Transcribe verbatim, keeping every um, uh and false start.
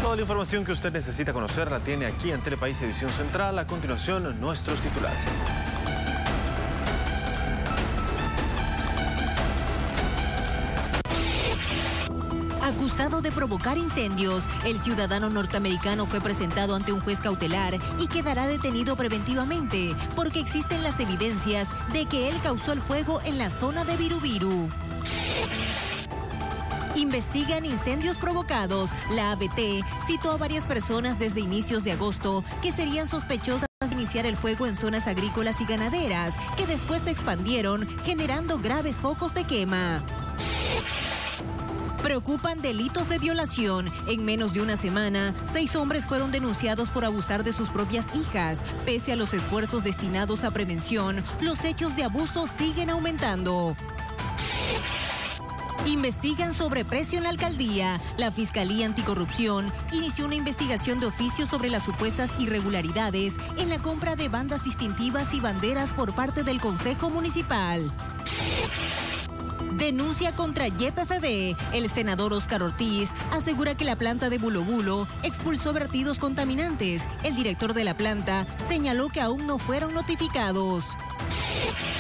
Toda la información que usted necesita conocer la tiene aquí en Telepaís Edición Central. A continuación, nuestros titulares. Acusado de provocar incendios, el ciudadano norteamericano fue presentado ante un juez cautelar y quedará detenido preventivamente porque existen las evidencias de que él causó el fuego en la zona de Birubiru. Investigan incendios provocados. La A B T citó a varias personas desde inicios de agosto que serían sospechosas de iniciar el fuego en zonas agrícolas y ganaderas, que después se expandieron, generando graves focos de quema. Preocupan delitos de violación. En menos de una semana, seis hombres fueron denunciados por abusar de sus propias hijas. Pese a los esfuerzos destinados a prevención, los hechos de abuso siguen aumentando. Investigan sobreprecio en la alcaldía. La Fiscalía Anticorrupción inició una investigación de oficio sobre las supuestas irregularidades en la compra de bandas distintivas y banderas por parte del Consejo Municipal. Denuncia contra Y P F B. El senador Óscar Ortiz asegura que la planta de Bulo Bulo expulsó vertidos contaminantes. El director de la planta señaló que aún no fueron notificados.